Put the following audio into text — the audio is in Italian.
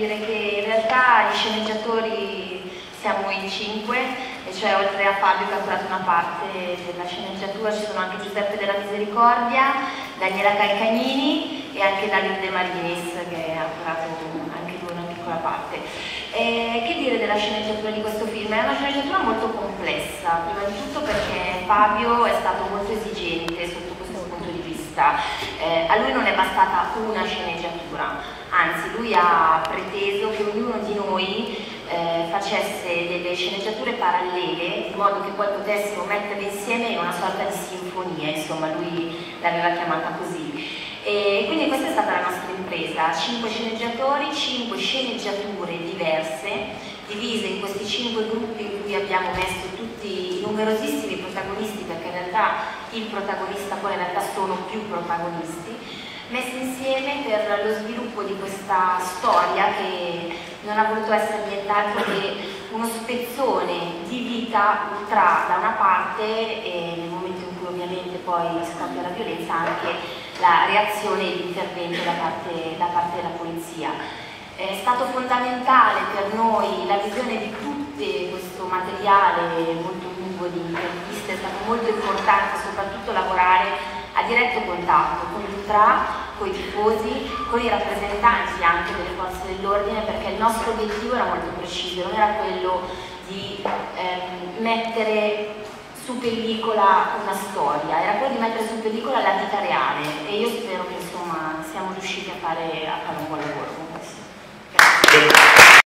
dire che in realtà gli sceneggiatori siamo in 5, e cioè oltre a Fabio che ha curato una parte della sceneggiatura ci sono anche Giuseppe della Misericordia, Daniela Calcagnini e anche Davide De Marinis che ha curato anche lui una piccola parte. Che dire della sceneggiatura di questo film? È una sceneggiatura molto complessa, prima di tutto perché Fabio è stato molto esigente sotto questo punto di vista. A lui non è bastata una sceneggiatura, anzi lui ha preteso che ognuno di noi facesse delle sceneggiature parallele in modo che poi potessimo metterle insieme in una sorta di sinfonia, insomma lui l'aveva chiamata così. E quindi questa è stata la nostra impresa, 5 sceneggiatori, 5 sceneggiature diverse, divise in questi 5 gruppi in cui abbiamo messo tutti i numerosissimi protagonisti, perché in realtà il protagonista poi in realtà sono più protagonisti, messi insieme per lo sviluppo di questa storia che non ha voluto essere nient'altro che uno spezzone di vita tra da una parte, e nel momento in cui ovviamente poi scoppia la violenza, anche la reazione e l'intervento da parte della polizia. È stato fondamentale per noi la visione di tutto questo materiale molto lungo di interviste, è stato molto importante soprattutto lavorare a diretto contatto con l'Ultra, con i tifosi, con i rappresentanti anche delle forze dell'ordine, perché il nostro obiettivo era molto preciso, non era quello di mettere su pellicola una storia, era quello di mettere su pellicola la vita reale, e io spero che insomma siamo riusciti a fare un buon lavoro.